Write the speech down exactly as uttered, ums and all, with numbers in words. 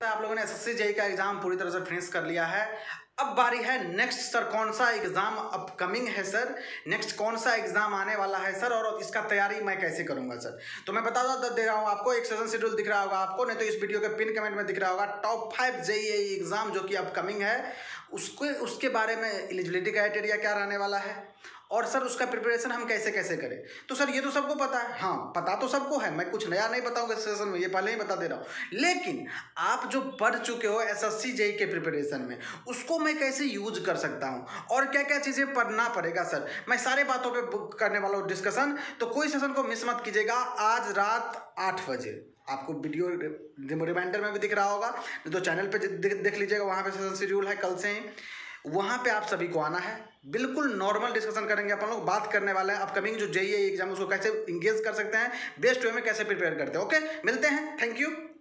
आप लोगों ने एसएससी जेईई का एग्जाम पूरी तरह से फिनिश कर लिया है। अब बारी है नेक्स्ट सर, कौन सा एग्जाम अपकमिंग है सर, नेक्स्ट कौन सा एग्जाम आने वाला है सर, और इसका तैयारी मैं कैसे करूंगा सर। तो मैं बता दे रहा हूँ आपको, एक सेशन शेड्यूल दिख रहा होगा आपको, नहीं तो इस वीडियो के पिन कमेंट में दिख रहा होगा टॉप फाइव जेईई एग्जाम जो कि अपकमिंग है, उसको उसके बारे में एलिजिबिलिटी क्राइटेरिया क्या रहने वाला है, और सर उसका प्रिपरेशन हम कैसे कैसे करें। तो सर ये तो सबको पता है, हाँ पता तो सबको है, मैं कुछ नया नहीं बताऊंगा इस सेशन में, ये पहले ही बता दे रहा हूँ। लेकिन आप जो पढ़ चुके हो एसएससी जेईई के प्रिपरेशन में, उसको मैं कैसे यूज कर सकता हूँ और क्या क्या चीज़ें पढ़ना पड़ेगा सर, मैं सारे बातों पे करने वाला हूँ डिस्कशन। तो कोई सेशन को मिस मत कीजिएगा। आज रात आठ बजे आपको वीडियो रिमाइंडर में भी दिख रहा होगा, तो चैनल पे देख लीजिएगा, वहाँ पे सेशन शेड्यूल है कल से ही, वहाँ पे आप सभी को आना है। बिल्कुल नॉर्मल डिस्कशन करेंगे अपन लोग, बात करने वाले हैं अपकमिंग जो जेईई एग्जाम उसको कैसे इंगेज कर सकते हैं, बेस्ट वे में कैसे प्रिपेयर करते हैं। ओके, मिलते हैं, थैंक यू।